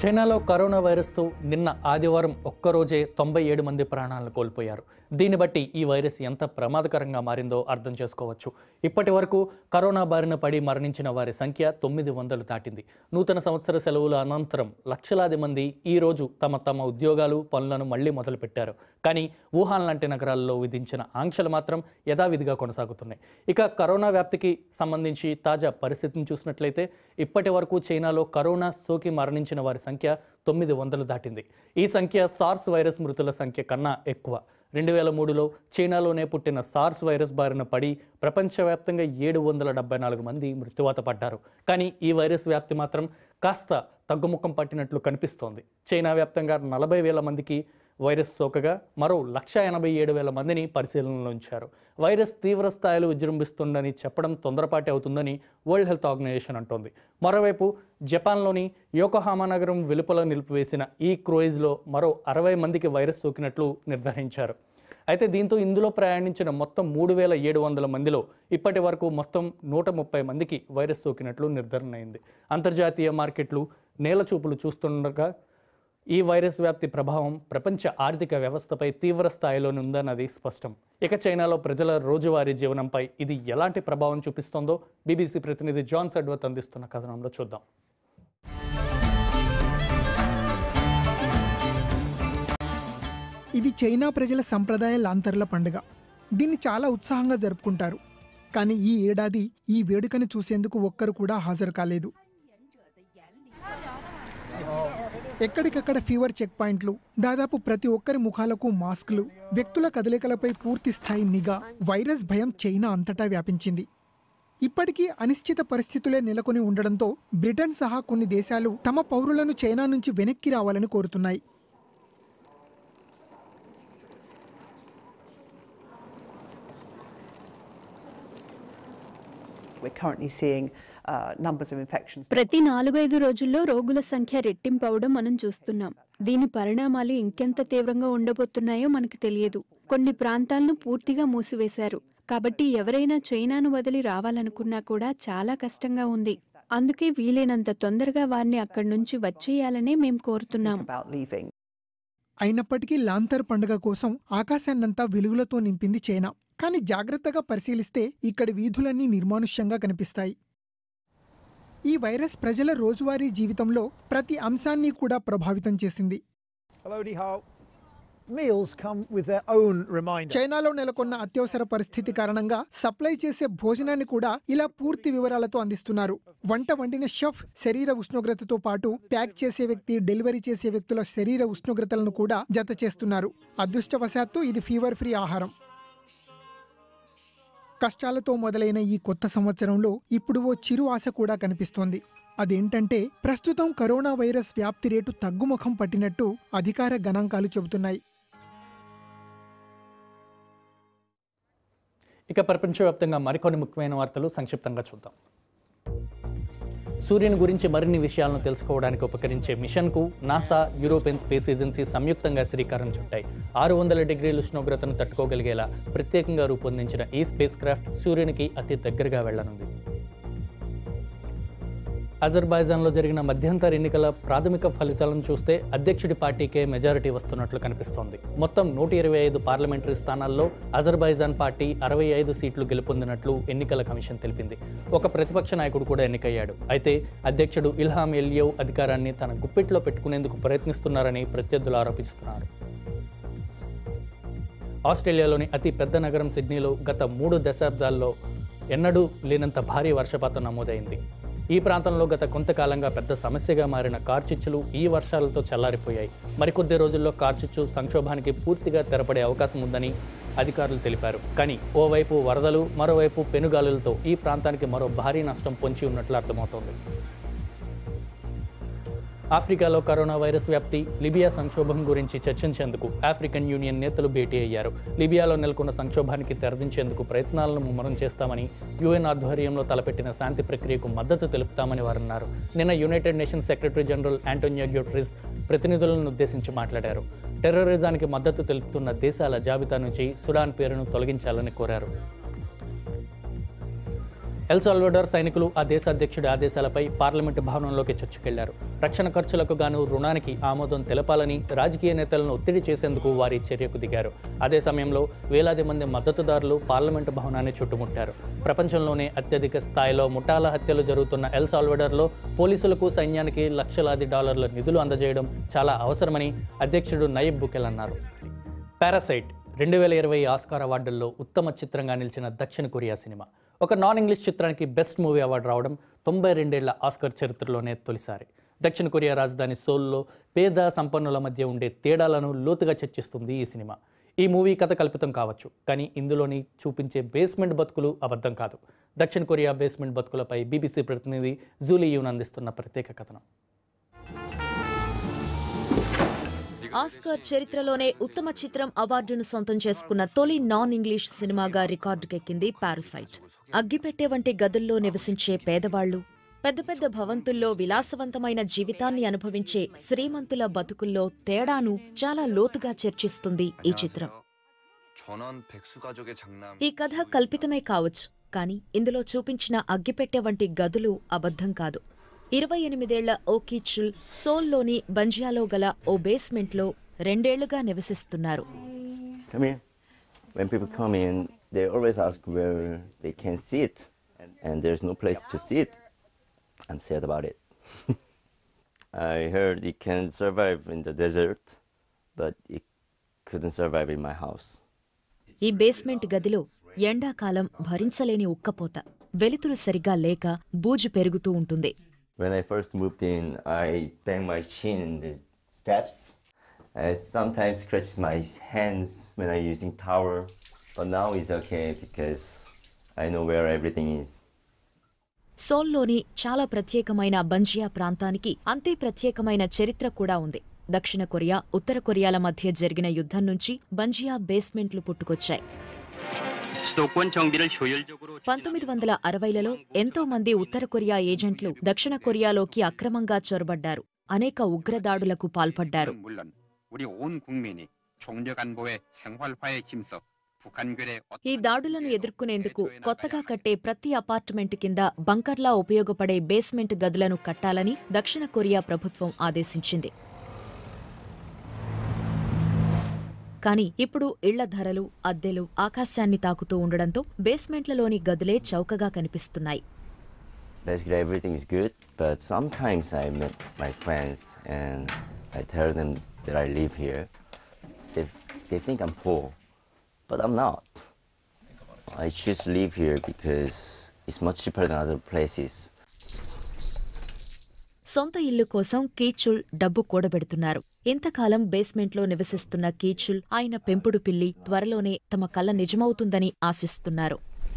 చైనాలో కరోనా వైరస్తో నిన్న ఆదివారం ఒక్కరోజే 97 మంది ప్రాణాలను కోల్పోయారు. దీన్ని బట్టి ఈ వైరస్ ఎంత ప్రమాదకరంగా మారిందో అర్థం చేసుకోవచ్చు. ఇప్పటి వరకు కరోనా బారిన పడి మరణించిన వారి సంఖ్య 900 దాటింది. నూతన సంవత్సర సెలవుల అనంతరం లక్షలాది మంది ఈ రోజు తమ ఉద్యోగాలు పనులను మళ్లీ మొదలుపెట్టారు. కానీ వుహాన్ లాంటి నగరాల్లో విధించిన ఆంక్షలు మాత్రం యథావిధిగా కొనసాగుతున్నాయి. ఇక కరోనా వ్యాప్తికి సంబంధించి తాజా పరిస్థితిని చూసినట్లయితే ఇప్పటి వరకు చైనాలో కరోనా సోకి మరణించిన వారి సంఖ్య 900 దాటింది. ఈ సంఖ్య సార్స్ వైరస్ మృతుల సంఖ్య కన్నా ఎక్కువ. 2003లో చైనాలోనే పుట్టిన సార్స్ వైరస్ బారిన పడి ప్రపంచవ్యాప్తంగా 774 మంది మృత్యువాత పడ్డారు. కానీ ఈ వైరస్ వ్యాప్తి మాత్రం కాస్త తగ్గుముఖం పట్టినట్లు కనిపిస్తోంది. చైనా వ్యాప్తంగా 40,000 మందికి వైరస్ సోకగా మరో 187,000 మందిని పరిశీలనలో ఉంచారు. వైరస్ తీవ్ర స్థాయిలో విజృంభిస్తుందని చెప్పడం తొందరపాటి అవుతుందని వరల్డ్ హెల్త్ ఆర్గనైజేషన్ అంటోంది. మరోవైపు జపాన్లోని యోకోహామా నగరం వెలుపల నిలిపివేసిన ఈ క్రూయిజ్లో మరో 60 మందికి వైరస్ సోకినట్లు నిర్ధారించారు. అయితే దీంతో ఇందులో ప్రయాణించిన మొత్తం 3,700 మందిలో ఇప్పటి వరకు మొత్తం 130 మందికి వైరస్ సోకినట్లు నిర్ధారణ అయింది. అంతర్జాతీయ మార్కెట్లు నేలచూపులు చూస్తుండగా ఈ వైరస్ వ్యాప్తి ప్రభావం ప్రపంచ ఆర్థిక వ్యవస్థపై తీవ్ర స్థాయిలోనే ఉందన్నది స్పష్టం. ఇక చైనాలో ప్రజల రోజువారీ జీవనంపై ఇది ఎలాంటి ప్రభావం చూపిస్తోందో బీబీసీ ప్రతినిధి జాన్ సడ్వర్త్ అందిస్తున్న కథనంలో చూద్దాం. ఇది చైనా ప్రజల సంప్రదాయ లాంతర్ల పండుగ. దీన్ని చాలా ఉత్సాహంగా జరుపుకుంటారు. కానీ ఈ ఏడాది ఈ వేడుకను చూసేందుకు ఒక్కరు కూడా హాజరు కాలేదు. ఎక్కడికక్కడ ఫీవర్ చెక్ పాయింట్లు, దాదాపు ప్రతి ఒక్కరి ముఖాలకు మాస్కులు, వ్యక్తుల కదలికలపై పూర్తి స్థాయి నిఘా. వైరస్ భయం చైనా అంతటా వ్యాపించింది. ఇప్పటికీ అనిశ్చిత పరిస్థితులే నెలకొని ఉండడంతో బ్రిటన్ సహా కొన్ని దేశాలు తమ పౌరులను చైనా నుంచి వెనక్కి రావాలని కోరుతున్నాయి. ప్రతి 4-5 రోజుల్లో రోగుల సంఖ్య రెట్టింపు అవడం మనం చూస్తున్నాం. దీని పరిణామాలు ఇంకెంత తీవ్రంగా ఉండబోతున్నాయో మనకు తెలియదు. కొన్ని ప్రాంతాలను పూర్తిగా మూసివేశారు. కాబట్టి ఎవరైనా చైనాను వదిలి రావాలనుకున్నా కూడా చాలా కష్టంగా ఉంది. అందుకే వీలైనంత తొందరగా వారిని అక్కడి నుంచి వచ్చేయాలనే మేం కోరుతున్నాం. అయినప్పటికీ లాంతర్ పండుగ కోసం ఆకాశాన్నంతా వెలుగులతో నింపింది చైనా. కానీ జాగ్రత్తగా పరిశీలిస్తే ఇక్కడి వీధులన్నీ నిర్మానుష్యంగా కనిపిస్తాయి. ఈ వైరస్ ప్రజల రోజువారీ జీవితంలో ప్రతి అంశాన్ని కూడా ప్రభావితం చేసింది. చైనాలో నెలకొన్న అత్యవసర పరిస్థితి కారణంగా సప్లై చేసే భోజనాన్ని కూడా ఇలా పూర్తి వివరాలతో అందిస్తున్నారు. వంట వండిన షెఫ్ శరీర ఉష్ణోగ్రతతో పాటు ప్యాక్ చేసే వ్యక్తి, డెలివరీ చేసే వ్యక్తుల శరీర ఉష్ణోగ్రతలను కూడా జత చేస్తున్నారు. అదృష్టవశాత్తు ఇది ఫీవర్ ఫ్రీ ఆహారం. కష్టాలతో మొదలైన ఈ కొత్త సంవత్సరంలో ఇప్పుడు ఓ చిరు ఆశ కూడా కనిపిస్తోంది. అదేంటంటే ప్రస్తుతం కరోనా వైరస్ వ్యాప్తి రేటు తగ్గుముఖం పట్టినట్టు అధికార గణాంకాలు చెబుతున్నాయి. ఇక ప్రపంచవ్యాప్తంగా మరికొన్ని ముఖ్యమైన వార్తలు సంక్షిప్తంగా చూద్దాం. సూర్యుని గురించి మరిన్ని విషయాలను తెలుసుకోవడానికి ఉపకరించే మిషన్కు నాసా, యూరోపియన్ స్పేస్ ఏజెన్సీ సంయుక్తంగా శ్రీకారం చుట్టాయి. 600 డిగ్రీల ఉష్ణోగ్రతను తట్టుకోగలిగేలా ప్రత్యేకంగా రూపొందించిన ఈ స్పేస్ క్రాఫ్ట్ సూర్యునికి అతి దగ్గరగా వెళ్లనుంది. అజర్బైజాన్లో జరిగిన మధ్యంతర ఎన్నికల ప్రాథమిక ఫలితాలను చూస్తే అధ్యక్షుడి పార్టీకే మెజారిటీ వస్తున్నట్లు కనిపిస్తోంది. మొత్తం 125 పార్లమెంటరీ స్థానాల్లో అజర్బైజాన్ పార్టీ 65 సీట్లు గెలుపొందినట్లు ఎన్నికల కమిషన్ తెలిపింది. ఒక ప్రతిపక్ష నాయకుడు కూడా ఎన్నికయ్యాడు. అయితే అధ్యక్షుడు ఇల్హాం ఎలియేవ్ అధికారాన్ని తన గుప్పిట్లో పెట్టుకునేందుకు ప్రయత్నిస్తున్నారని ప్రత్యర్థులు ఆరోపిస్తున్నారు. ఆస్ట్రేలియాలోని అతి పెద్ద నగరం సిడ్నీలో గత 3 దశాబ్దాల్లో ఎన్నడూ లేనంత భారీ వర్షపాతం నమోదైంది. ఈ ప్రాంతంలో గత కొంతకాలంగా పెద్ద సమస్యగా మారిన కార్చిచ్చులు ఈ వర్షాలతో చల్లారిపోయాయి. మరికొద్ది రోజుల్లో కార్చిచ్చు సంక్షోభానికి పూర్తిగా తెరపడే అవకాశం ఉందని అధికారులు తెలిపారు. కానీ ఓవైపు వరదలు, మరోవైపు పెనుగాలులతో ఈ ప్రాంతానికి మరో భారీ నష్టం పొంచి ఉన్నట్లు అర్థమవుతోంది. ఆఫ్రికాలో కరోనా వైరస్ వ్యాప్తి, లిబియా సంక్షోభం గురించి చర్చించేందుకు ఆఫ్రికన్ యూనియన్ నేతలు భేటీ అయ్యారు. లిబియాలో నెలకొన్న సంక్షోభానికి తెరదించేందుకు ప్రయత్నాలను ముమ్మరం చేస్తామని, యుఎన్ ఆధ్వర్యంలో తలపెట్టిన శాంతి ప్రక్రియకు మద్దతు తెలుపుతామని వారన్నారు. నిన్న United Nations secretary general Antonio Guterres ప్రతినిధులను ఉద్దేశించి మాట్లాడారు. టెర్రరిజానికి మద్దతు తెలుపుతున్న దేశాల జాబితా నుంచి సుడాన్ పేరును తొలగించాలని కోరారు. ఎల్ సాల్వడార్ సైనికులు ఆ దేశ అధ్యక్షుడి ఆదేశాలపై పార్లమెంటు భవనంలోకి చొచ్చుకెళ్లారు. రక్షణ ఖర్చులకు గాను రుణానికి ఆమోదం తెలపాలని రాజకీయ నేతలను ఒత్తిడి చేసేందుకు వారి చర్యకు దిగారు. అదే సమయంలో వేలాది మంది మద్దతుదారులు పార్లమెంటు భవనాన్ని చుట్టుముట్టారు. ప్రపంచంలోనే అత్యధిక స్థాయిలో ముఠాల హత్యలు జరుగుతున్న ఎల్ సాల్వడార్లో పోలీసులకు, సైన్యానికి లక్షలాది డాలర్ల నిధులు అందజేయడం చాలా అవసరమని అధ్యక్షుడు నయీబ్ బుకెల్ అన్నారు. పారాసైట్ 2020 ఆస్కార్ అవార్డుల్లో ఉత్తమ చిత్రంగా నిలిచిన దక్షిణ కొరియా సినిమా. ఒక నాన్ ఇంగ్లీష్ చిత్రానికి బెస్ట్ మూవీ అవార్డు రావడం 92 ఏళ్ల ఆస్కార్ చరిత్రలోనే తొలిసారి. దక్షిణ కొరియా రాజధాని సోల్లో పేద సంపన్నుల మధ్య ఉండే తేడాలను లోతుగా చర్చిస్తుంది ఈ సినిమా. ఈ మూవీ కథ కల్పితం కావచ్చు, కానీ ఇందులోని చూపించే బేస్మెంట్ బతుకులు అబద్ధం కాదు. దక్షిణ కొరియా బేస్మెంట్ బతుకులపై BBC ప్రతినిధి జూలీ యూన్ అందిస్తున్న ప్రత్యేక కథనం. ఆస్కార్ చరిత్రలోనే ఉత్తమ చిత్రం అవార్డును సొంతం చేసుకున్న తొలి నాన్ ఇంగ్లీష్ సినిమాగా రికార్డుకెక్కింది పారాసైట్. అగ్గిపెట్టె వంటి గదుల్లో నివసించే పేదవాళ్లు, పెద్ద పెద్ద భవంతుల్లో విలాసవంతమైన జీవితాన్ని అనుభవించే శ్రీమంతుల బతుకుల్లో తేడాను చాలా లోతుగా చర్చిస్తుంది ఈ చిత్రం. ఈ కథ కల్పితమే కావచ్చు, కానీ ఇందులో చూపించిన అగ్గిపెట్టె వంటి గదులు అబద్ధం కాదు. 28 ఏళ్ల ఓ కీచుల్ సోల్లోని బంజియాలో గల ఓ బేస్మెంట్లో 2 ఏళ్లుగా నివసిస్తున్నారు. Come here. When people come in, they always ask where they can sit, and there's no place to sit. I'm sad about it. I heard it can survive in the desert, but it couldn't survive in my house. ఈ basement గదిలో ఎండాకాలం భరించలేని ఉక్కపోత, వెలుతురు సరిగా లేక బూజు పెరుగుతూ ఉంటుంది. When I first moved in, I banged my chin in the steps. I sometimes scratches my hands when I'm using towel, but now it's okay because I know where everything is. సోల్లోని చాలా ప్రత్యేకమైన బంజియా ప్రాంతానికి అంతే ప్రత్యేకమైన చరిత్ర కూడా ఉంది. దక్షిణ Korea, ఉత్తర కొరియాల మధ్య జరిగిన యుద్ధం నుంచి బంజియా బేస్మెంట్లు పుట్టుకొచ్చాయి. 1960లలో ఎంతో మంది ఉత్తర కొరియా ఏజెంట్లు దక్షిణ కొరియాలోకి అక్రమంగా చొరబడ్డారు. అనేక ఉగ్రదాడులకు పాల్పడ్డారు. ఈ దాడులను ఎదుర్కొనేందుకు కొత్తగా కట్టే ప్రతి అపార్ట్మెంట్ కింద బంకర్లా ఉపయోగపడే బేస్మెంట్ గదులను కట్టాలని దక్షిణ కొరియా ప్రభుత్వం ఆదేశించింది. కానీ ఇప్పుడు ఇళ్ల ధరలు, అద్దెలు ఆకాశాన్ని తాకుతూ ఉండడంతో బేస్మెంట్లలోని గదులే చౌకగా కనిపిస్తున్నాయి. Basically everything is good, but sometimes I meet my friends and I tell them that I live here. They think I'm poor, but I'm not. I choose to live here because it's much cheaper than other places. సొంత ఇల్లు కోసం కీచుల్ డబ్బు కూడబెడుతున్నారు. ఇంతకాలం బేస్మెంట్లో నివసిస్తున్న కీచుల్, ఆయన పెంపుడు పిల్లి త్వరలోనే తమ కల నిజమవుతుందని ఆశిస్తున్నారు.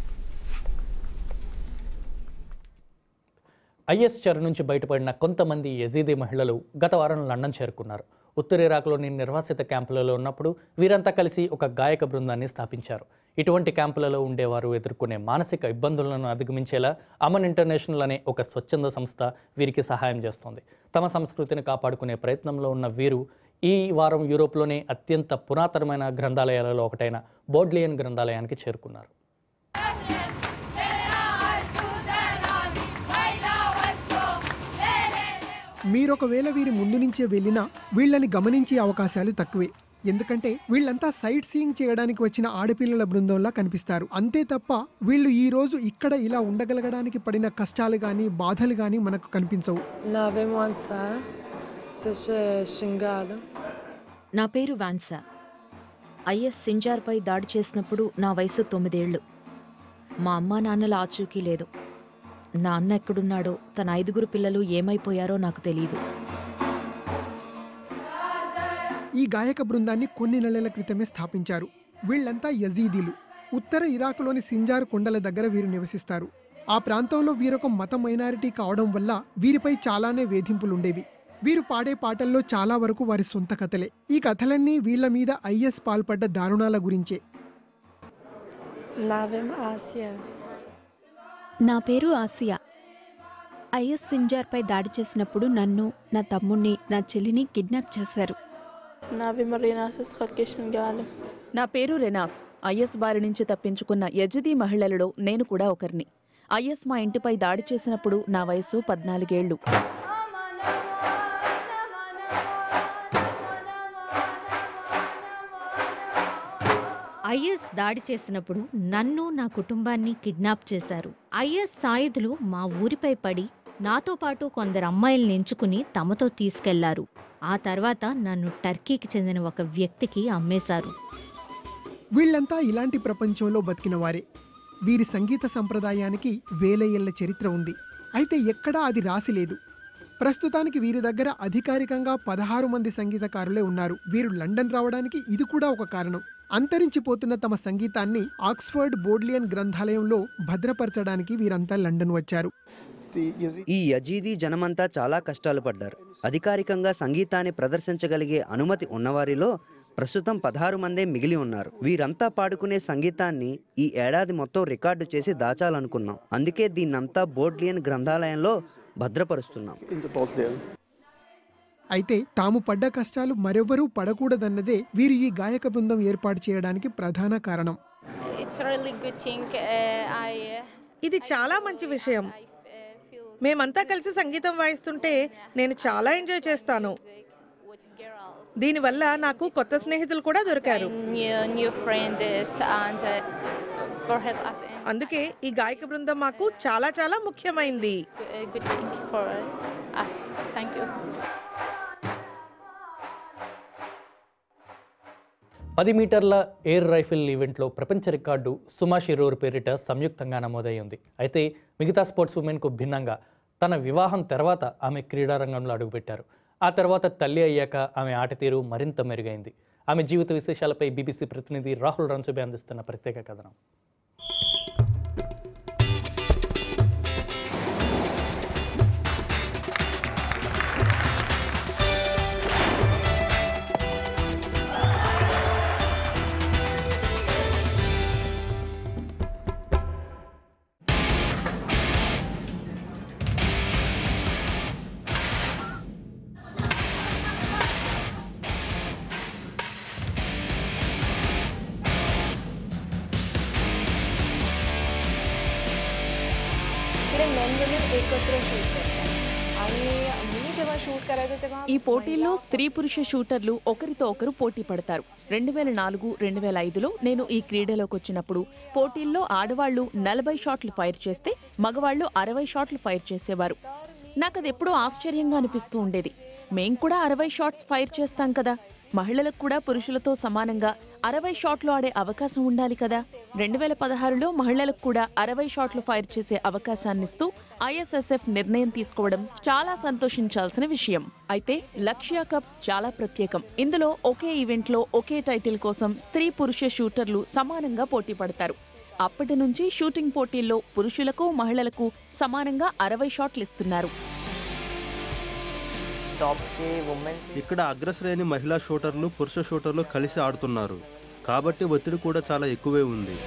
IS చెర నుంచి బయటపడిన కొంతమంది యజీదీ మహిళలు గత వారం లండన్ చేరుకున్నారు. ఉత్తర ఇరాక్లోని నిర్వాసిత క్యాంపులలో ఉన్నప్పుడు వీరంతా కలిసి ఒక గాయక బృందాన్ని స్థాపించారు. ఇటువంటి క్యాంపులలో ఉండేవారు ఎదుర్కొనే మానసిక ఇబ్బందులను అధిగమించేలా అమన్ ఇంటర్నేషనల్ అనే ఒక స్వచ్ఛంద సంస్థ వీరికి సహాయం చేస్తోంది. తమ సంస్కృతిని కాపాడుకునే ప్రయత్నంలో ఉన్న వీరు ఈ వారం యూరోప్లోనే అత్యంత పురాతనమైన గ్రంథాలయాలలో ఒకటైన బోడ్లియన్ గ్రంథాలయానికి చేరుకున్నారు. మీరొకవేళ వీరి ముందు నుంచే వెళ్ళినా వీళ్ళని గమనించే అవకాశాలు తక్కువే. ఎందుకంటే వీళ్ళంతా సైట్ సీయింగ్ చేయడానికి వచ్చిన ఆడపిల్లల బృందంలా కనిపిస్తారు. అంతే తప్ప వీళ్ళు ఈ రోజు ఇక్కడ ఇలా ఉండగలగడానికి పడిన కష్టాలు గాని, బాధలు గాని మనకు కనిపించవు. నా పేరు వాన్సా. IS సింజార్పై దాడి చేసినప్పుడు నా వయసు 9 ఏళ్లు. మా అమ్మా నాన్నల ఆచూకీ లేదు. నా అన్న ఎక్కడున్నాడో, తన 5 పిల్లలు ఏమైపోయారో నాకు తెలీదు. ఈ గాయక బృందాన్ని కొన్ని నెలల క్రితమే స్థాపించారు. వీళ్లంతా యజీదీలు. ఉత్తర ఇరాక్లోని సింజార్ కొండల దగ్గర వీరు నివసిస్తారు. ఆ ప్రాంతంలో వీరొక మత మైనారిటీ కావడం వల్ల వీరిపై చాలానే వేధింపులుండేవి. వీరు పాడే పాటల్లో చాలా వరకు వారి సొంత కథలే. ఈ కథలన్నీ వీళ్ల మీద IS పాల్పడ్డ దారుణాల గురించే. నా పేరు ఆసియా. IS సింజార్పై దాడి చేసినప్పుడు నన్ను, నా తమ్ముణ్ణి, నా చెల్లిని కిడ్నాప్ చేశారు. నా పేరు రెనాస్. IS బారి నుంచి తప్పించుకున్న యజిదీ మహిళలలో నేను కూడా ఒకరిని. ఐఎస్ మా ఇంటిపై దాడి చేసినప్పుడు నా వయసు 14 ఏళ్లు. ఐఎస్ దాడి చేసినప్పుడు నన్ను నా కుటుంబాన్ని కిడ్నాప్ చేశారు. ఐఎస్ సాయుధులు మా ఊరిపై పడి నాతో పాటు కొందరు అమ్మాయిల్ని ఎంచుకుని తమతో తీసుకెళ్లారు. ఆ తర్వాత నన్ను టర్కీకి చెందిన ఒక వ్యక్తికి అమ్మేశారు. వీళ్లంతా ఇలాంటి ప్రపంచంలో బతికిన వారే. వీరి సంగీత సంప్రదాయానికి వేల ఏళ్ల చరిత్ర ఉంది. అయితే ఎక్కడా అది రాసిలేదు. ప్రస్తుతానికి వీరి దగ్గర అధికారికంగా 16 మంది సంగీతకారులే ఉన్నారు. వీరు లండన్ రావడానికి ఇది కూడా ఒక కారణం. అంతరించిపోతున్న తమ సంగీతాన్ని ఆక్స్ఫర్డ్ బోడ్లియన్ గ్రంథాలయంలో భద్రపరచడానికి వీరంతా లండన్ వచ్చారు. ఈ యజీదీ జనమంతా చాలా కష్టాలు పడ్డారు. అధికారికంగా సంగీతాన్ని ప్రదర్శించగలిగే అనుమతి ఉన్నవారిలో ప్రస్తుతం 16 మందే మిగిలి ఉన్నారు. వీరంతా పాడుకునే సంగీతాన్ని ఈ ఏడాది మొత్తం రికార్డు చేసి దాచాలనుకున్నాం. అందుకే దీన్నంతా బోడ్లియన్ గ్రంథాలయంలో భద్రపరుస్తున్నాం. అయితే తాము పడ్డ కష్టాలు మరెవరూ పడకూడదన్నదే వీరు ఈ గాయక బృందం ఏర్పాటు చేయడానికి ప్రధాన కారణం. ఇది చాలా మంచి విషయం. మేమంతా కలిసి సంగీతం వాయిస్తుంటే నేను చాలా ఎంజాయ్ చేస్తాను. దీనివల్ల నాకు కొత్త స్నేహితులు కూడా దొరికారు. అందుకే ఈ గాయక బృందం మాకు చాలా చాలా ముఖ్యమైంది. 10 మీటర్ల ఎయిర్ రైఫిల్ ఈవెంట్లో ప్రపంచ రికార్డు సుమా షిరోర్ పేరిట సంయుక్తంగా నమోదై ఉంది. అయితే మిగతా స్పోర్ట్స్ ఉమెన్కు భిన్నంగా తన వివాహం తర్వాత ఆమె క్రీడారంగంలో అడుగుపెట్టారు. ఆ తర్వాత తల్లి అయ్యాక ఆమె ఆట తీరు మరింత మెరుగైంది. ఆమె జీవిత విశేషాలపై బీబీసీ ప్రతినిధి రాహుల్ రన్సుబే అందిస్తున్న ప్రత్యేక కథనం. ఈ పోటీల్లో స్త్రీ పురుష షూటర్లు ఒకరితో ఒకరు పోటీ పడతారు. 2004, 2005లో నేను ఈ క్రీడలోకి వచ్చినప్పుడు పోటీల్లో ఆడవాళ్లు 40 షాట్లు ఫైర్ చేస్తే మగవాళ్లు 60 షాట్లు ఫైర్ చేసేవారు. నాకు అది ఎప్పుడూ ఆశ్చర్యంగా అనిపిస్తూ ఉండేది. మేం కూడా 60 షాట్స్ ఫైర్ చేస్తాం కదా, మహిళలకు కూడా పురుషులతో సమానంగా 60 షాట్లు ఆడే అవకాశం ఉండాలి కదా. 2016లో మహిళలకు కూడా 60 షాట్లు ఫైర్ చేసే అవకాశాన్నిస్తూ ఐఎస్ఎస్ఎఫ్ నిర్ణయం తీసుకోవడం చాలా సంతోషించాల్సిన విషయం. అయితే లక్ష్య కప్ చాలా ప్రత్యేకం. ఇందులో ఒకే ఈవెంట్లో ఒకే టైటిల్ కోసం స్త్రీ పురుష షూటర్లు సమానంగా పోటీ పడతారు. అప్పటి నుంచి షూటింగ్ పోటీల్లో పురుషులకు మహిళలకు సమానంగా 60 షాట్లు ఇస్తున్నారు. ఇక్కడ అగ్రశ్రేణి మహిళా షూటర్లు పురుష షూటర్లు కలిసి ఆడుతున్నారు కాబట్టి ఒత్తిడి కూడా చాలా ఎక్కువే ఉంది.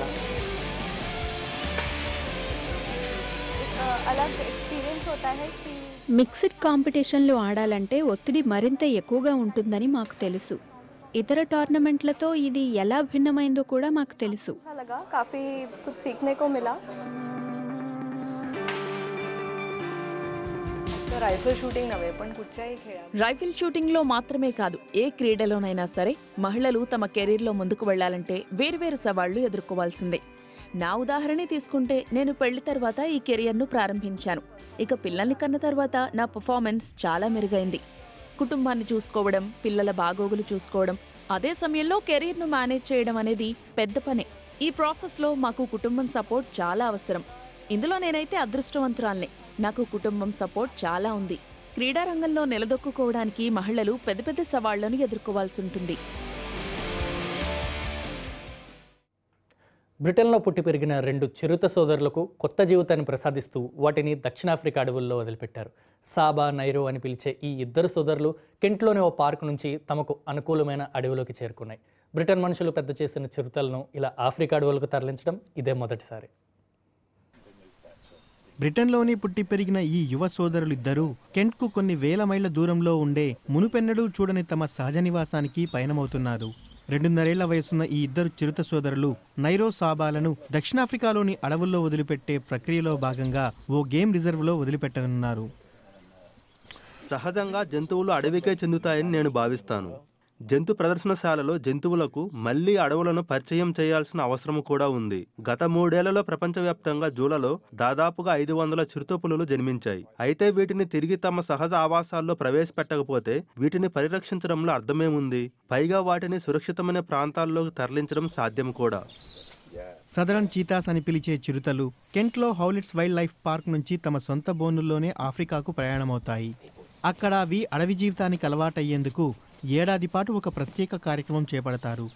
మిక్స్డ్ కాంపిటీషన్లో ఆడాలంటే ఒత్తిడి మరింత ఎక్కువగా ఉంటుందని మాకు తెలుసు. ఇతర టోర్నమెంట్లతో ఇది ఎలా భిన్నమైందో కూడా మాకు తెలుసు. రైఫిల్ షూటింగ్లో మాత్రమే కాదు, ఏ క్రీడలోనైనా సరే మహిళలు తమ కెరీర్లో ముందుకు వెళ్లాలంటే వేర్వేరు సవాళ్లు ఎదుర్కోవాల్సిందే. నా ఉదాహరణే తీసుకుంటే నేను పెళ్లి తర్వాత ఈ కెరియర్ను ప్రారంభించాను. ఇక పిల్లల్ని కన్న తర్వాత నా పర్ఫార్మెన్స్ చాలా మెరుగైంది. కుటుంబాన్ని చూసుకోవడం, పిల్లల బాగోగులు చూసుకోవడం, అదే సమయంలో కెరీర్ను మేనేజ్ చేయడం అనేది పెద్ద పనే. ఈ ప్రాసెస్లో మాకు కుటుంబం సపోర్ట్ చాలా అవసరం. ఇందులో నేనైతే అదృష్టవంతురాల్నే. నాకు కుటుంబం సపోర్ట్ చాలా ఉంది. క్రీడారంగంలో నిలదొక్కుకోవడానికి మహిళలు పెద్ద పెద్ద సవాళ్లను ఎదుర్కోవాల్సి ఉంటుంది. బ్రిటన్లో పుట్టి పెరిగిన 2 చిరుత సోదరులకు కొత్త జీవితాన్ని ప్రసాదిస్తూ వాటిని దక్షిణాఫ్రికా అడవుల్లో వదిలిపెట్టారు. సాబా, నైరో అని పిలిచే ఈ ఇద్దరు సోదరులు కెంట్లోని ఓ పార్కు నుంచి తమకు అనుకూలమైన అడవిలోకి చేరుకున్నాయి. బ్రిటన్ మనుషులు పెద్ద చేసిన చిరుతలను ఇలా ఆఫ్రికా అడవులకు తరలించడం ఇదే మొదటిసారి. బ్రిటన్లోని పుట్టి పెరిగిన ఈ యువ సోదరులిద్దరూ కెంట్కు కొన్ని వేల మైళ్ల దూరంలో ఉండే మునుపెన్నడూ చూడని తమ సహజ నివాసానికి పయనమవుతున్నారు. 2.5 ఏళ్ల వయసున్న ఈ ఇద్దరు చిరుత సోదరులు నైరో సాబాలను దక్షిణాఫ్రికాలోని అడవుల్లో వదిలిపెట్టే ప్రక్రియలో భాగంగా ఓ గేమ్ రిజర్వ్లో వదిలిపెట్టనున్నారు. సహజంగా జంతువులు అడవికే చెందుతాయని నేను భావిస్తాను. జంతు ప్రదర్శనశాలలో జంతువులకు మళ్లీ అడవులను పరిచయం చేయాల్సిన అవసరం కూడా ఉంది. గత 3 ఏళ్లలో ప్రపంచవ్యాప్తంగా జూలలో దాదాపుగా 500 చిరుతపులులు జన్మించాయి. అయితే వీటిని తిరిగి తమ సహజ ఆవాసాల్లో ప్రవేశపెట్టకపోతే వీటిని పరిరక్షించడంలో అర్థమేముంది? పైగా వాటిని సురక్షితమైన ప్రాంతాల్లోకి తరలించడం సాధ్యం కూడా. సదరన్ చీతాస్ అని పిలిచే చిరుతలు కెంట్లో హౌలిట్స్ వైల్డ్ లైఫ్ పార్క్ నుంచి తమ సొంత బోనుల్లోనే ఆఫ్రికాకు ప్రయాణమవుతాయి. అక్కడ అవి అడవి జీవితానికి అలవాటయ్యేందుకు ఏడాది పాటు ఒక ప్రత్యేక కార్యక్రమం చేపడతారు.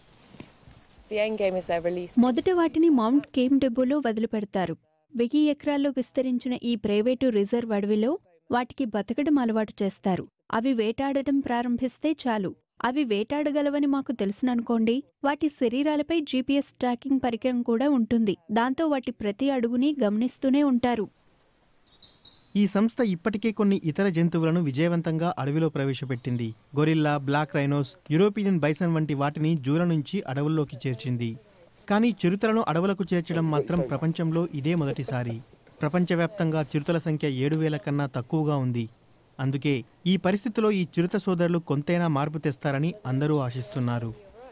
మొదట వాటిని మౌంట్ కేమ్ డెబోలో వదిలిపెడతారు. 1000 ఎకరాల్లో విస్తరించిన ఈ ప్రైవేటు రిజర్వ్ అడవిలో వాటికి బతకడం అలవాటు చేస్తారు. అవి వేటాడటం ప్రారంభిస్తే చాలు. అవి వేటాడగలవని మాకు తెలుసుననుకోండి, వాటి శరీరాలపై GPS ట్రాకింగ్ పరికరం కూడా ఉంటుంది. దాంతో వాటి ప్రతి అడుగుని గమనిస్తూనే ఉంటారు. ఈ సంస్థ ఇప్పటికే కొన్ని ఇతర జంతువులను విజయవంతంగా అడవిలో ప్రవేశపెట్టింది. Gorilla, black rhinos, European bison వంటి వాటిని జూల నుంచి అడవుల్లోకి చేర్చింది. కానీ చిరుతలను అడవులకు చేర్చడం మాత్రం ప్రపంచంలో ఇదే మొదటిసారి. ప్రపంచవ్యాప్తంగా చిరుతల సంఖ్య 7,000 కన్నా తక్కువగా ఉంది. అందుకే ఈ పరిస్థితిలో ఈ చిరుత సోదరులు కొంతైనా మార్పు తెస్తారని అందరూ ఆశిస్తున్నారు.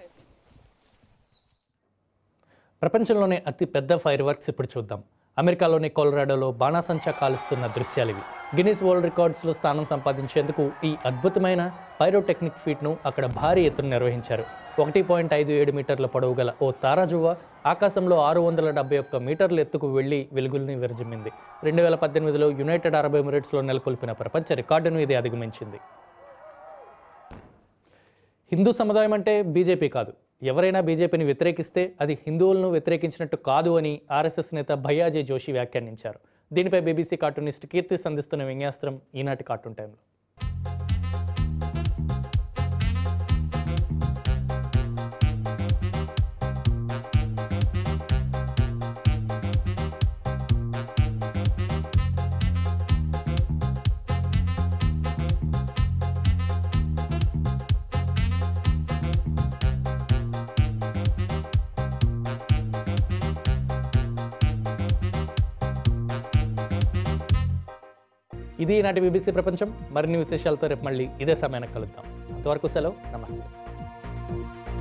ప్రపంచంలోనే అతి పెద్ద ఫైర్ వర్క్స్ ఇప్పుడు చూద్దాం. అమెరికాలోని కొలరాడోలో బాణాసంచా కాలుస్తున్న దృశ్యాలు ఇవి. గిన్నీస్ వరల్డ్ రికార్డ్స్లో స్థానం సంపాదించేందుకు ఈ అద్భుతమైన పైరోటెక్నిక్ ఫీట్ను అక్కడ భారీ ఎత్తున నిర్వహించారు. 1.57 మీటర్ల పొడవు గల ఓ తారాజువ్వ ఆకాశంలో 671 మీటర్ల ఎత్తుకు వెళ్లి వెలుగుల్ని విరజిమ్మింది. 2018లో యునైటెడ్ అరబ్ ఎమిరేట్స్లో నెలకొల్పిన ప్రపంచ రికార్డును ఇది అధిగమించింది. హిందూ సముదాయం అంటే బీజేపీ కాదు. ఎవరైనా బీజేపీని వ్యతిరేకిస్తే అది హిందువులను వ్యతిరేకించినట్టు కాదు అని ఆర్ఎస్ఎస్ నేత భయ్యాజీ జోషి వ్యాఖ్యానించారు. దీనిపై బీబీసీ కార్టూనిస్ట్ కీర్తి సంధిస్తున్న వ్యంగ్యాస్త్రం ఈనాటి కార్టూన్ టైంలో. ఇది ఈనాటి బీబీసీ ప్రపంచం. మరిన్ని విశేషాలతో రేపు మళ్ళీ ఇదే సమయానికి కలుద్దాం. అంతవరకు సెలవు. నమస్తే.